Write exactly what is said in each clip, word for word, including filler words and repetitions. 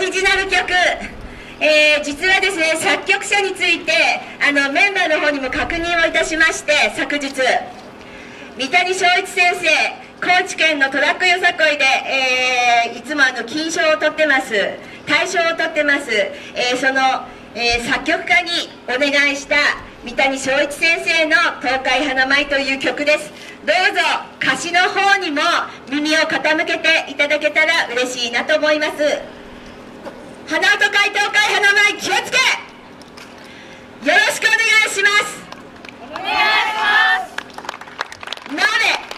リジナル曲、えー、実はですね、作曲者についてあのメンバーの方にも確認をいたしまして、昨日三谷翔一先生、高知県のトラックよさこいで、えー、いつもあの金賞を取ってます、大賞を取ってます、えー、その、えー、作曲家にお願いした三谷翔一先生の「東海花舞」という曲です。どうぞ歌詞の方にも耳を傾けていただけたら嬉しいなと思います。花と書い東海花舞、気をつけ、よろしくお願いします。 お願いします。 なので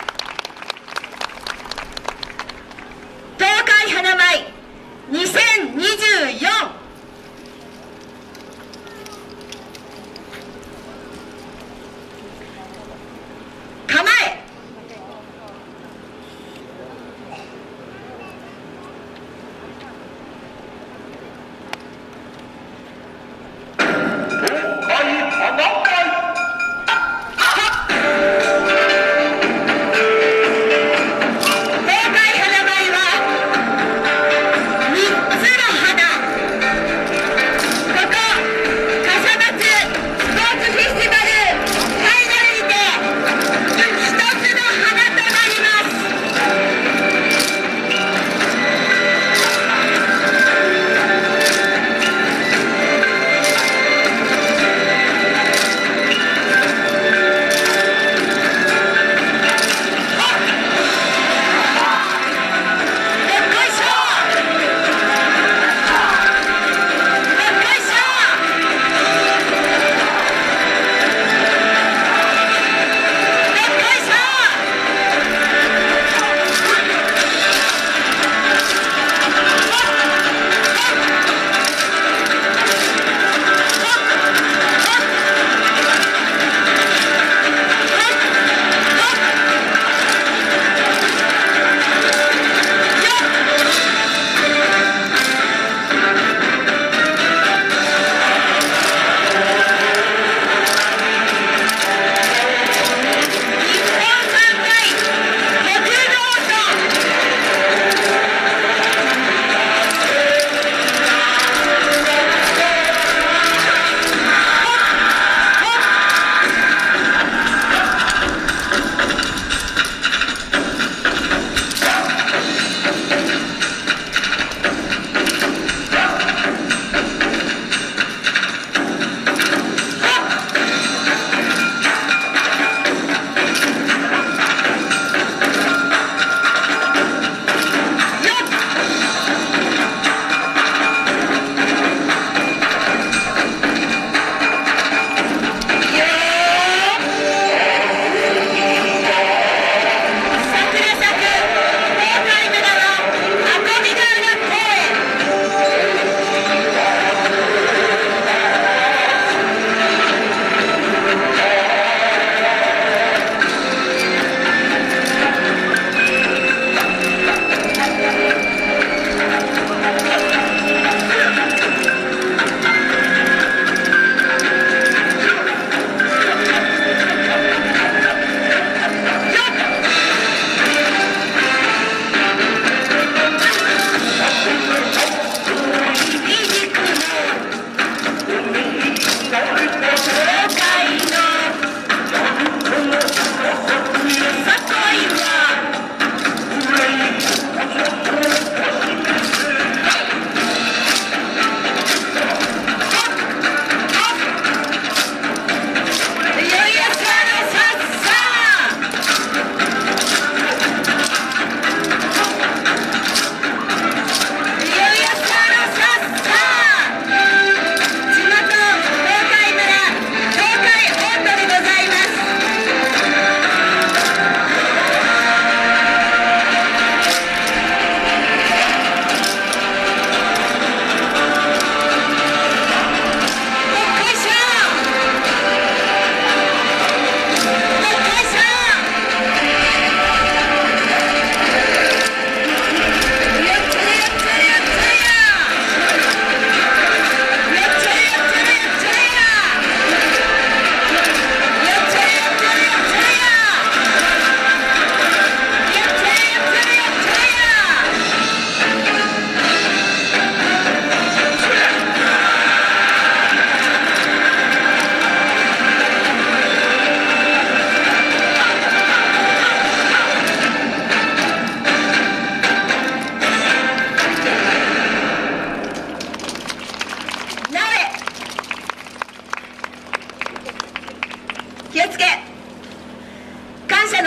東海花舞にせんにじゅうよん、構え。 東海花舞。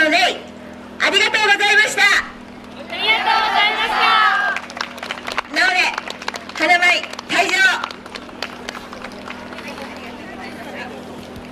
のレイ